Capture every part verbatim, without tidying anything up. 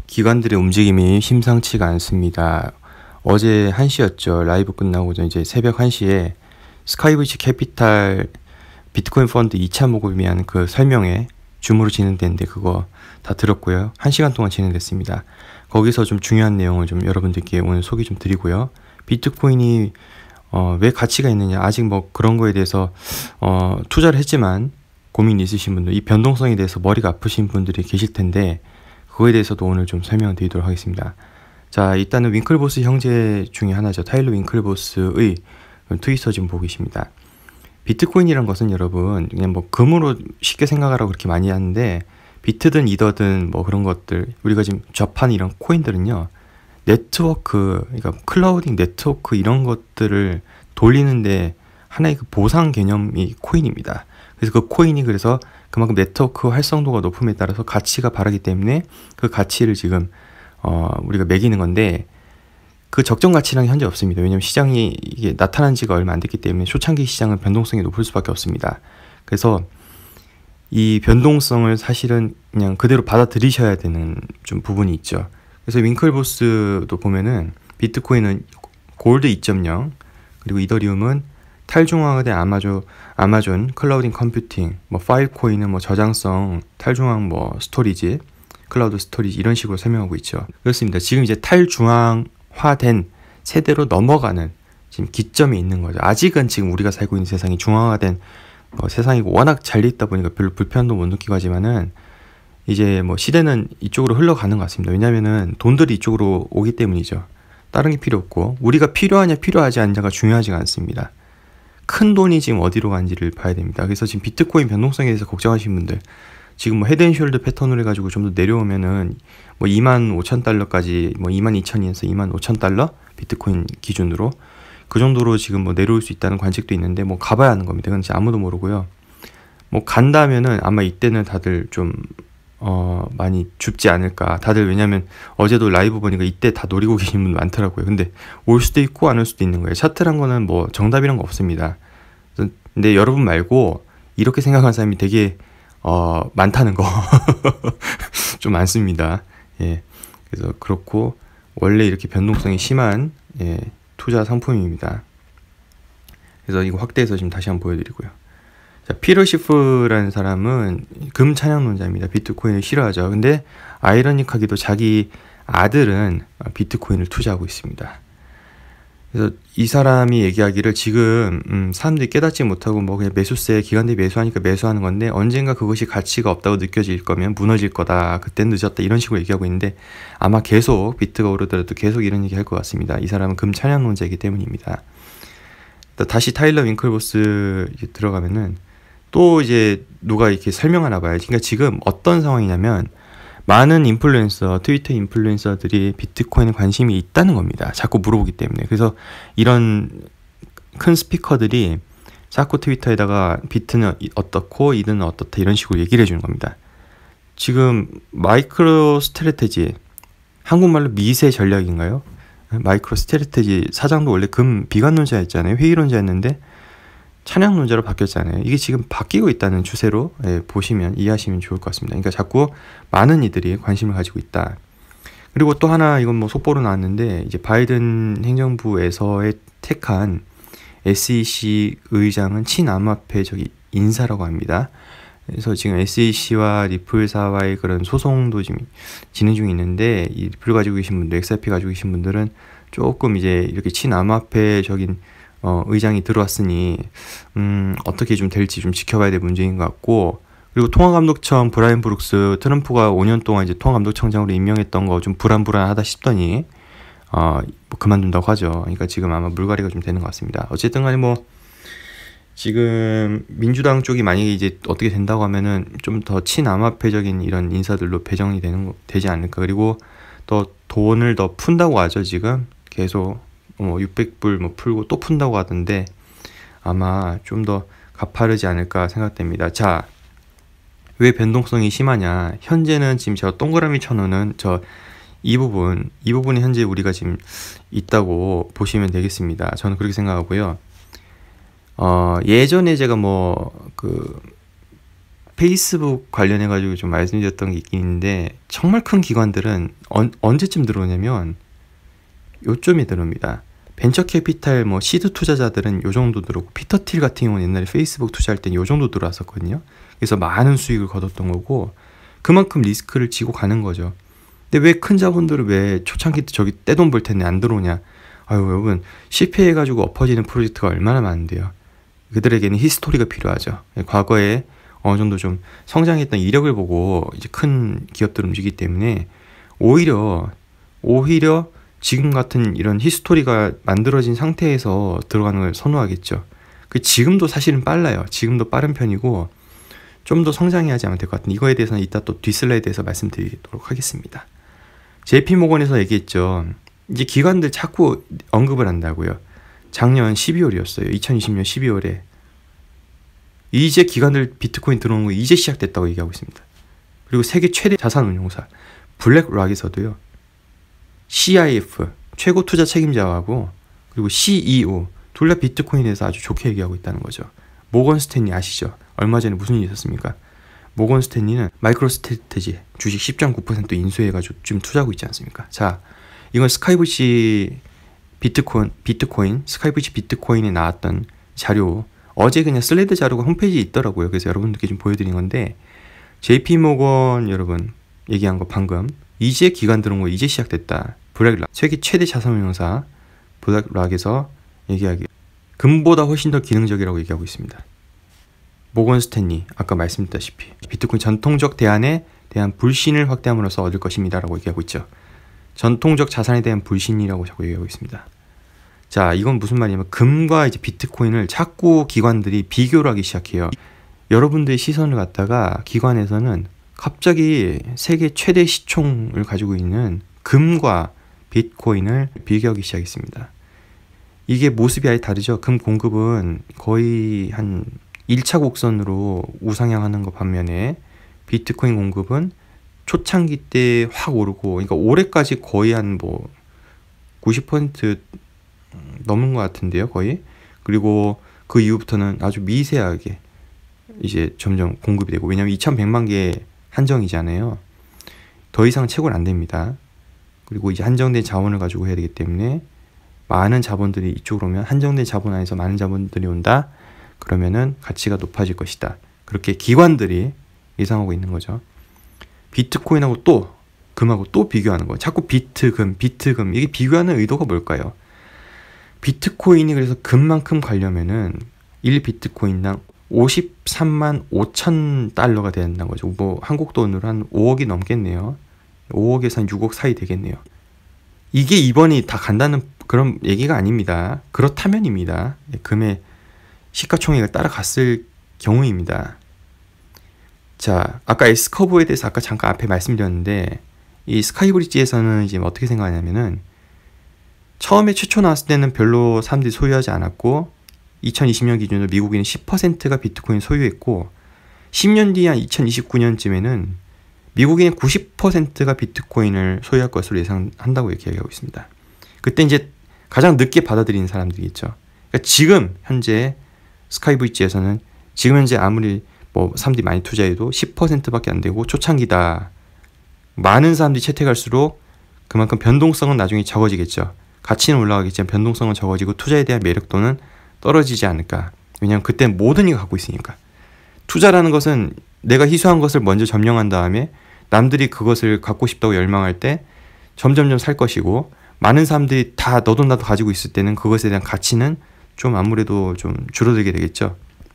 기관들의 움직임이 심상치가 않습니다. 어제 한 시였죠. 라이브 끝나고 이제 새벽 한 시에 스카이브리지 캐피탈 비트코인 펀드 이 차 모금을 위한 그 설명회 줌으로 진행됐는데 그거 다 들었고요. 한 시간 동안 진행됐습니다. 거기서 좀 중요한 내용을 좀 여러분들께 오늘 소개 좀 드리고요. 비트코인이 어, 왜 가치가 있느냐, 아직 뭐 그런 거에 대해서 어, 투자를 했지만 고민이 있으신 분들, 이 변동성에 대해서 머리가 아프신 분들이 계실 텐데 그거에 대해서도 오늘 좀 설명을 드리도록 하겠습니다. 자, 일단은 윙클보스 형제 중에 하나죠. 타일러 윙클보스의 트위터 지금 보고 계십니다. 비트코인이란 것은 여러분 그냥 뭐 금으로 쉽게 생각하라고 그렇게 많이 하는데, 비트든 이더든 뭐 그런 것들, 우리가 지금 접하는 이런 코인들은요, 네트워크, 그러니까 클라우딩 네트워크 이런 것들을 돌리는데 하나의 그 보상 개념이 코인입니다. 그래서 그 코인이 그래서 그만큼 네트워크 활성도가 높음에 따라서 가치가 바라기 때문에 그 가치를 지금 어 우리가 매기는 건데, 그 적정 가치는 현재 없습니다. 왜냐하면 시장이 이게 나타난 지가 얼마 안 됐기 때문에 초창기 시장은 변동성이 높을 수밖에 없습니다. 그래서 이 변동성을 사실은 그냥 그대로 받아들이셔야 되는 좀 부분이 있죠. 그래서 윙클보스도 보면은 비트코인은 골드 이 점 영, 그리고 이더리움은 탈중앙화된 아마존, 아마존 클라우딩 컴퓨팅, 뭐 파일코인은 뭐 저장성 탈중앙 뭐 스토리지, 클라우드 스토리지 이런 식으로 설명하고 있죠. 그렇습니다. 지금 이제 탈중앙화된 세대로 넘어가는 지금 기점이 있는 거죠. 아직은 지금 우리가 살고 있는 세상이 중앙화된 뭐 세상이고 워낙 잘 돼 있다 보니까 별로 불편도 못 느끼고 하지만은 이제 뭐 시대는 이쪽으로 흘러가는 것 같습니다. 왜냐면은 돈들이 이쪽으로 오기 때문이죠. 다른 게 필요 없고, 우리가 필요하냐 필요하지 않냐가 중요하지가 않습니다. 큰 돈이 지금 어디로 가는지를 봐야 됩니다. 그래서 지금 비트코인 변동성에 대해서 걱정하시는 분들, 지금 뭐 헤드앤숄더 패턴으로 해가지고 좀 더 내려오면은 뭐 이만 오천 달러까지, 뭐 이만 이천에서 이만 오천 달러 비트코인 기준으로 그 정도로 지금 뭐 내려올 수 있다는 관측도 있는데, 뭐 가봐야 하는 겁니다. 그건 진짜 아무도 모르고요. 뭐 간다면은 아마 이때는 다들 좀 어 많이 줍지 않을까. 다들, 왜냐면 어제도 라이브 보니까 이때 다 노리고 계신 분 많더라고요. 근데 올 수도 있고 안 올 수도 있는 거예요. 차트란 거는 뭐 정답이란 거 없습니다. 근데 여러분 말고 이렇게 생각하는 사람이 되게 어 많다는 거 좀 많습니다. 예, 그래서 그렇고 원래 이렇게 변동성이 심한 예, 투자 상품입니다. 그래서 이거 확대해서 지금 다시 한번 보여드리고요. 자, 피터 시프라는 사람은 금 찬양론자입니다. 비트코인을 싫어하죠. 근데 아이러니하게도 자기 아들은 비트코인을 투자하고 있습니다. 그래서 이 사람이 얘기하기를 지금 음, 사람들이 깨닫지 못하고 뭐 그냥 매수세, 기관들이 매수하니까 매수하는 건데 언젠가 그것이 가치가 없다고 느껴질 거면 무너질 거다. 그땐 늦었다. 이런 식으로 얘기하고 있는데, 아마 계속 비트가 오르더라도 계속 이런 얘기 할 것 같습니다. 이 사람은 금 찬양론자이기 때문입니다. 다시 타일러 윙클보스 들어가면은 또 이제 누가 이렇게 설명하나 봐요. 그러니까 지금 어떤 상황이냐면, 많은 인플루엔서, 트위터 인플루엔서들이 비트코인에 관심이 있다는 겁니다. 자꾸 물어보기 때문에. 그래서 이런 큰 스피커들이 자꾸 트위터에다가 비트는 어떻고 이드는 어떻다 이런 식으로 얘기를 해주는 겁니다. 지금 마이크로 스트래테지, 한국말로 미세 전략인가요? 마이크로 스트래테지 사장도 원래 금 비관론자였잖아요. 회의론자였는데 찬양론자로 바뀌었잖아요. 이게 지금 바뀌고 있다는 추세로 예, 보시면 이해하시면 좋을 것 같습니다. 그러니까 자꾸 많은 이들이 관심을 가지고 있다. 그리고 또 하나, 이건 뭐 속보로 나왔는데, 이제 바이든 행정부에서의 택한 에스이씨 의장은 친암호화폐적 인사라고 합니다. 그래서 지금 에스이씨와 리플사와의 그런 소송도 지금 진행 중에 있는데, 이 리플 가지고 계신 분들, 엑스알피 가지고 계신 분들은 조금 이제 이렇게 친암호화폐적인 어, 의장이 들어왔으니 음, 어떻게 좀 될지 좀 지켜봐야 될 문제인 것 같고, 그리고 통화감독청 브라이언 브룩스, 트럼프가 오 년 동안 이제 통화감독청장으로 임명했던 거 좀 불안불안하다 싶더니 어, 뭐 그만둔다고 하죠. 그러니까 지금 아마 물갈이가 좀 되는 것 같습니다. 어쨌든 간에 뭐 지금 민주당 쪽이 만약에 이제 어떻게 된다고 하면은 좀 더 친암호화폐적인 이런 인사들로 배정이 되는 거, 되지 않을까. 그리고 또 돈을 더 푼다고 하죠. 지금 계속 뭐 육백 불 뭐 풀고 또 푼다고 하던데 아마 좀 더 가파르지 않을까 생각됩니다. 자, 왜 변동성이 심하냐? 현재는 지금 저 동그라미 쳐놓는 저 이 부분, 이 부분이 현재 우리가 지금 있다고 보시면 되겠습니다. 저는 그렇게 생각하고요. 어, 예전에 제가 뭐 그 페이스북 관련해가지고 좀 말씀드렸던 게 있긴 있는데, 정말 큰 기관들은 언, 언제쯤 들어오냐면 요쯤에 들어옵니다. 벤처 캐피탈 뭐 시드 투자자들은 요 정도 들어오고, 피터 틸 같은 경우는 옛날에 페이스북 투자할 땐 요 정도 들어왔었거든요. 그래서 많은 수익을 거뒀던 거고, 그만큼 리스크를 지고 가는 거죠. 근데 왜 큰 자본들은 왜 초창기 때 저기 떼돈 벌 텐데 안 들어오냐? 아유, 여러분, 실패해가지고 엎어지는 프로젝트가 얼마나 많은데요. 그들에게는 히스토리가 필요하죠. 과거에 어느 정도 좀 성장했던 이력을 보고 이제 큰 기업들을 움직이기 때문에, 오히려 오히려 지금 같은 이런 히스토리가 만들어진 상태에서 들어가는 걸 선호하겠죠. 그 지금도 사실은 빨라요. 지금도 빠른 편이고 좀 더 성장해야지 하면 될 것 같은데, 이거에 대해서는 이따 또 뒷슬라이드에서 말씀드리도록 하겠습니다. 제이피모건에서 얘기했죠. 이제 기관들 자꾸 언급을 한다고요. 작년 십이월이었어요. 이천이십 년 십이월에 이제 기관들 비트코인 들어오는 거 이제 시작됐다고 얘기하고 있습니다. 그리고 세계 최대 자산운용사 블랙락에서도요, 씨아이에프 최고 투자 책임자하고 그리고 씨이오 둘 다 비트코인에 대해서 아주 좋게 얘기하고 있다는 거죠. 모건 스탠리 아시죠? 얼마 전에 무슨 일이 있었습니까? 모건 스탠리는 마이크로 스트래티지 주식 십 점 구 퍼센트 인수해가지고 지금 투자하고 있지 않습니까? 자, 이건 스카이브시 비트코인, 비트코인, 스카이브시 비트코인에 나왔던 자료, 어제 그냥 슬레드 자료가 홈페이지에 있더라고요. 그래서 여러분들께 좀 보여드린 건데, 제이피모건 여러분 얘기한 거 방금, 이제 기간 들어온 거 이제 시작됐다. 블랙락, 세계 최대 자산운용사 블랙락에서 얘기하기, 금보다 훨씬 더 기능적이라고 얘기하고 있습니다. 모건 스탠리, 아까 말씀드렸다시피 비트코인 전통적 대안에 대한 불신을 확대함으로써 얻을 것입니다 라고 얘기하고 있죠. 전통적 자산에 대한 불신이라고 자꾸 얘기하고 있습니다. 자, 이건 무슨 말이냐면, 금과 이제 비트코인을 자꾸 기관들이 비교를 하기 시작해요. 여러분들의 시선을 갖다가 기관에서는 갑자기 세계 최대 시총을 가지고 있는 금과 비트코인을 비교하기 시작했습니다. 이게 모습이 아예 다르죠. 금 공급은 거의 한 일 차 곡선으로 우상향하는 거 반면에, 비트코인 공급은 초창기 때 확 오르고, 그러니까 올해까지 거의 한 뭐 구십 퍼센트 넘은 것 같은데요, 거의. 그리고 그 이후부터는 아주 미세하게 이제 점점 공급이 되고, 왜냐면 이천백만 개 한정이잖아요. 더 이상 채굴 안 됩니다. 그리고 이제 한정된 자원을 가지고 해야 되기 때문에, 많은 자본들이 이쪽으로 오면, 한정된 자본 안에서 많은 자본들이 온다 그러면은 가치가 높아질 것이다, 그렇게 기관들이 예상하고 있는 거죠. 비트코인하고 또 금하고 또 비교하는 거예요. 자꾸 비트금 비트금, 이게 비교하는 의도가 뭘까요? 비트코인이 그래서 금만큼 가려면은 일 비트코인당 오십삼만 오천 달러가 돼야 된다는 거죠. 뭐 한국 돈으로 한 오억이 넘겠네요. 오억에서 한 육억 사이 되겠네요. 이게 이번이 다 간다는 그런 얘기가 아닙니다. 그렇다면입니다. 금의 시가총액을 따라갔을 경우입니다. 자, 아까 S커브에 대해서 아까 잠깐 앞에 말씀드렸는데, 이 스카이브리지에서는 이제 어떻게 생각하냐면은, 처음에 최초 나왔을 때는 별로 사람들이 소유하지 않았고, 이천이십 년 기준으로 미국인은 십 퍼센트가 비트코인 소유했고, 십 년 뒤 한 이천이십구 년쯤에는 미국인의 구십 퍼센트가 비트코인을 소유할 것으로 예상한다고 이렇게 얘기하고 있습니다. 그때 이제 가장 늦게 받아들이는 사람들이겠죠. 그러니까 지금 현재 스카이브리지에서는 지금 현재 아무리 뭐 사람들이 많이 투자해도 십 퍼센트밖에 안 되고 초창기다. 많은 사람들이 채택할수록 그만큼 변동성은 나중에 적어지겠죠. 가치는 올라가겠지만 변동성은 적어지고 투자에 대한 매력도는 떨어지지 않을까. 왜냐하면 그때 모든 이가 갖고 있으니까. 투자라는 것은 내가 희소한 것을 먼저 점령한 다음에 남들이 그것을 갖고 싶다고 열망할 때 점점점 살 것이고, 많은 사람들이 다 너도 나도 가지고 있을 때는 그것에 대한 가치는 좀 아무래도 좀 줄어들게 되겠죠.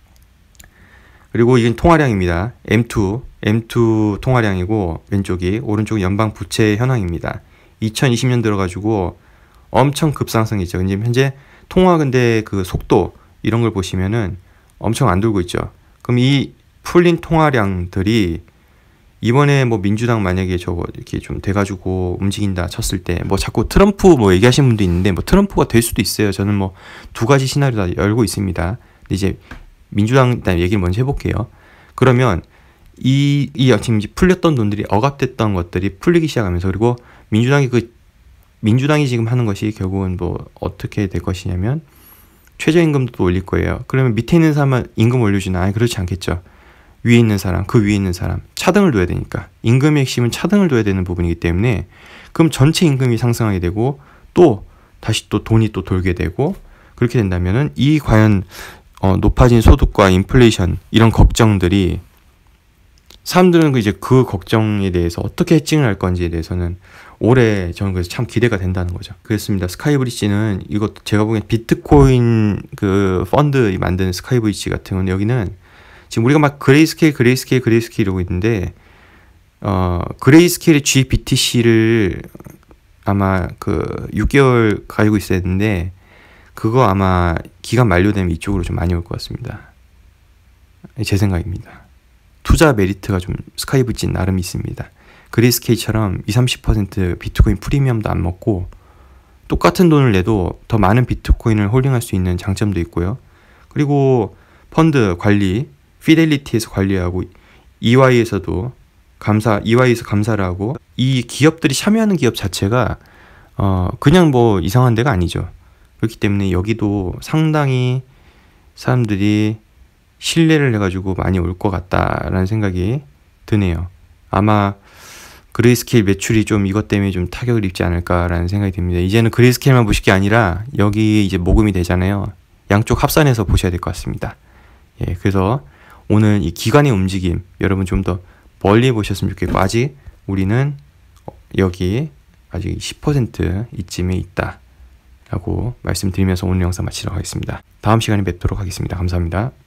그리고 이건 통화량입니다. 엠 투, 엠 투 통화량이고, 왼쪽이, 오른쪽이 연방 부채 현황입니다. 이천이십 년 들어가지고 엄청 급상승했죠. 이제 현재 통화 근데 그 속도 이런 걸 보시면은 엄청 안 돌고 있죠. 그럼 이 풀린 통화량들이 이번에 뭐 민주당 만약에 저거 이렇게 좀 돼가지고 움직인다 쳤을 때, 뭐 자꾸 트럼프 뭐 얘기하시는 분도 있는데, 뭐 트럼프가 될 수도 있어요. 저는 뭐 두 가지 시나리오 다 열고 있습니다. 근데 이제 민주당 일단 얘기를 먼저 해볼게요. 그러면 이, 이 지금 풀렸던 돈들이 억압됐던 것들이 풀리기 시작하면서, 그리고 민주당이 그 민주당이 지금 하는 것이 결국은 뭐 어떻게 될 것이냐면, 최저임금도 올릴 거예요. 그러면 밑에 있는 사람은 임금 올려주나? 아니, 그렇지 않겠죠. 위에 있는 사람, 그 위에 있는 사람 차등을 둬야 되니까 임금의 핵심은 차등을 둬야 되는 부분이기 때문에 그럼 전체 임금이 상승하게 되고 또 다시 또 돈이 또 돌게 되고 그렇게 된다면은 이 과연 어, 높아진 소득과 인플레이션 이런 걱정들이 사람들은 이제 그 걱정에 대해서 어떻게 해칭을 할 건지에 대해서는 올해 저는 그래서 참 기대가 된다는 거죠. 그렇습니다. 스카이브리지는 이것도 제가 보기엔 비트코인 그 펀드 만드는 스카이브리지 같은 경우는 여기는 지금 우리가 막 그레이스케일 그레이스케일 그레이스케일 이러고 있는데 어 그레이스케일의 지비티씨를 아마 그 육 개월 가지고 있어야 되는데 그거 아마 기간 만료되면 이쪽으로 좀 많이 올 것 같습니다. 제 생각입니다. 투자 메리트가 좀 스카이브리지 나름 있습니다. 그레이스케일처럼 이십, 삼십 퍼센트 비트코인 프리미엄도 안 먹고 똑같은 돈을 내도 더 많은 비트코인을 홀딩할 수 있는 장점도 있고요. 그리고 펀드 관리, 피델리티에서 관리하고 이와이에서도 감사, 이와이에서 감사를 하고 이 기업들이 참여하는 기업 자체가 어 그냥 뭐 이상한 데가 아니죠. 그렇기 때문에 여기도 상당히 사람들이 신뢰를 해가지고 많이 올 것 같다라는 생각이 드네요. 아마 그레이스케일 매출이 좀 이것 때문에 좀 타격을 입지 않을까라는 생각이 듭니다. 이제는 그레이스케일만 보실 게 아니라 여기 이제 모금이 되잖아요. 양쪽 합산해서 보셔야 될 것 같습니다. 예, 그래서 오늘 이 기관의 움직임 여러분 좀 더 멀리 보셨으면 좋겠고 아직 우리는 여기 아직 십 퍼센트 이쯤에 있다 라고 말씀드리면서 오늘 영상 마치도록 하겠습니다. 다음 시간에 뵙도록 하겠습니다. 감사합니다.